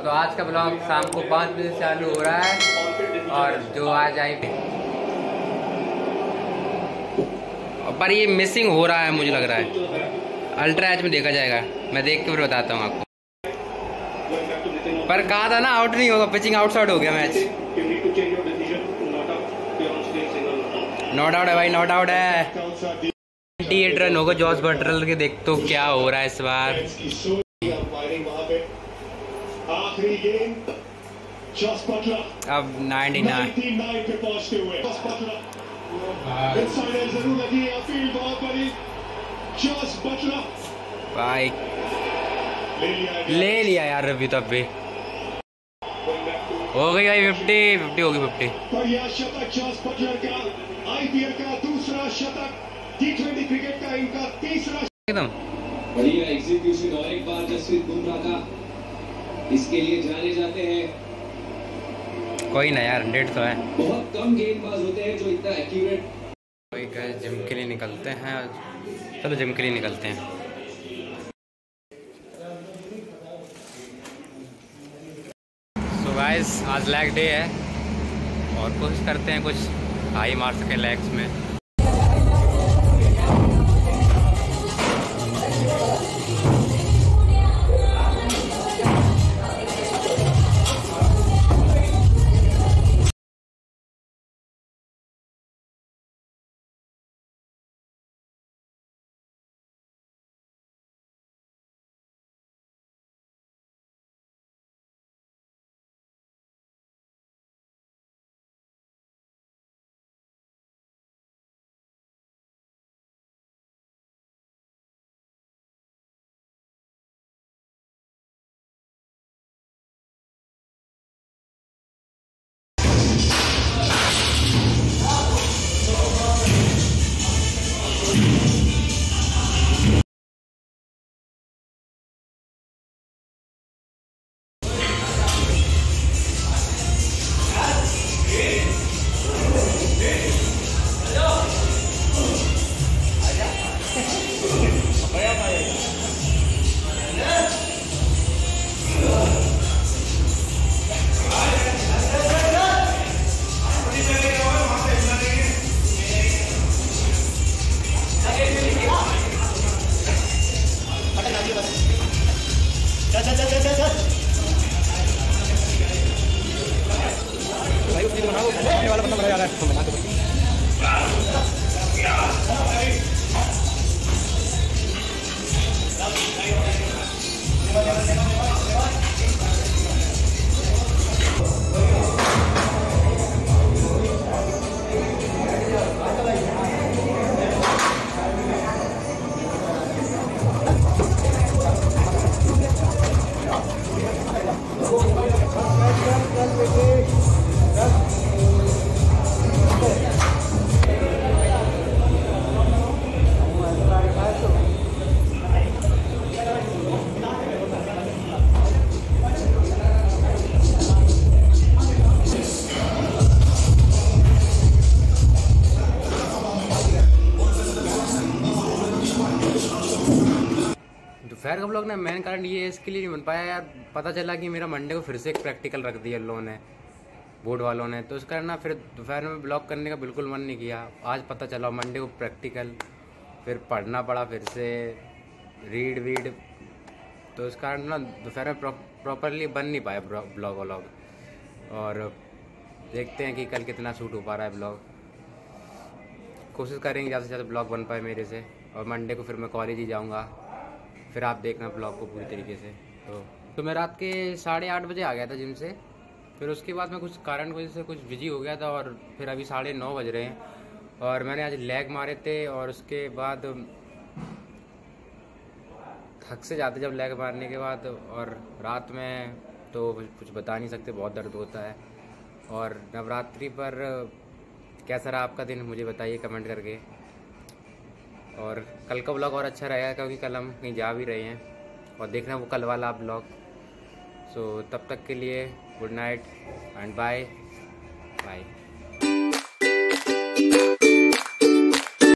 तो आज का ब्लॉग शाम को 5 बजे से चालू हो रहा है और जो आज आई पर ये मिसिंग हो रहा है, मुझे लग रहा है अल्ट्रा एच में देखा जाएगा, मैं देख के फिर बताता हूँ आपको। पर कहा था ना आउट नहीं होगा, पिचिंग आउटसाइड हो गया मैच। नॉट आउट है भाई, नॉट आउट है। 28 रन होगा जॉस बटलर के। देख तो क्या हो रहा है इस बार। अब 99 भाई ले लिया यार रवि, तब भी हो गई भाई 50 होगी 50। आईपीएल का दूसरा शतक, टी20 क्रिकेट का इनका तीसरा एकदम बढ़िया एग्जीक्यूशन। और एक बार जसप्रीत बुमराह का, इसके लिए जाने जाते हैं। कोई ना यार, 100 तो है। बहुत कम गेंदबाज होते हैं जो इतना एक्यूरेट। कोई कहे जिम के लिए निकलते हैं, चलो जिम के लिए निकलते हैं। सो गाइस आज लेग डे है और कोशिश करते हैं कुछ हाई मार सके लेग्स में। वाला बंदा बड़ा जा रहा दोपहर का ब्लॉग ना मेन कारण ये इसके लिए नहीं बन पाया यार, पता चला कि मेरा मंडे को फिर से एक प्रैक्टिकल रख दिया लोगों ने, बोर्ड वालों ने, तो उस कारण ना फिर दोपहर में ब्लॉग करने का बिल्कुल मन नहीं किया। आज पता चला मंडे को प्रैक्टिकल, फिर पढ़ना पड़ा फिर से रीड वीड, तो इस कारण ना दोपहर में प्रॉपरली बन नहीं पाया ब्लॉग व्लॉग। और देखते हैं कि कल कितना शूट हो पा रहा है ब्लॉग। कोशिश करेंगे ज़्यादा से ज़्यादा ब्लॉग बन पाए मेरे से। और मंडे को फिर मैं कॉलेज ही जाऊँगा, फिर आप देखना ब्लॉग को पूरी तरीके से। तो मैं रात के 8:30 बजे आ गया था जिम से, फिर उसके बाद मैं कुछ कारण की वजह से कुछ बिजी हो गया था और फिर अभी 9:30 बज रहे हैं और मैंने आज लेग मारे थे। और उसके बाद थक से जाते जब लेग मारने के बाद, और रात में तो कुछ बता नहीं सकते, बहुत दर्द होता है। और नवरात्रि पर कैसा रहा आपका दिन मुझे बताइए कमेंट करके। और कल का ब्लॉग और अच्छा रहेगा क्योंकि कल हम कहीं जा भी रहे हैं और देखना वो कल वाला ब्लॉग। सो तब तक के लिए good night and bye bye.